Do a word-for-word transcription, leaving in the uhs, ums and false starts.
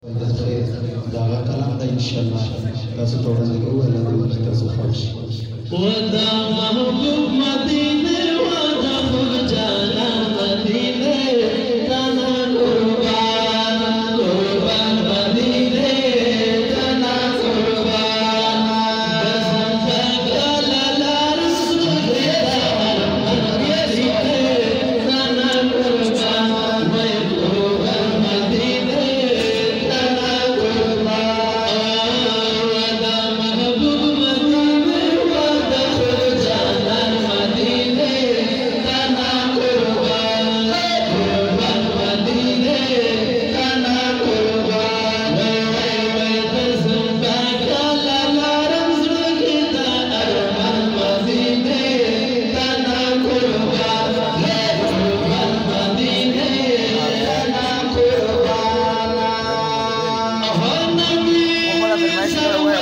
داغا کلام دا انشاءاللہ تاسو توڑا لگو اللہ دے تاسو خوش ودا محبوب مدینے ودا مرجانا مدینے تانا قربان قربان مدینے تانا قربان بسم فقال الارس قربان مدینے تانا قربان محبوب مدینے تانا قربان ودا محبوب مدینے ودا مرجانا مدینے تانا قربان قربان مدینے تانا قربان بسم فقال الارس قربان مدینے تانا قربان قربان مدینے تانا قربان نبی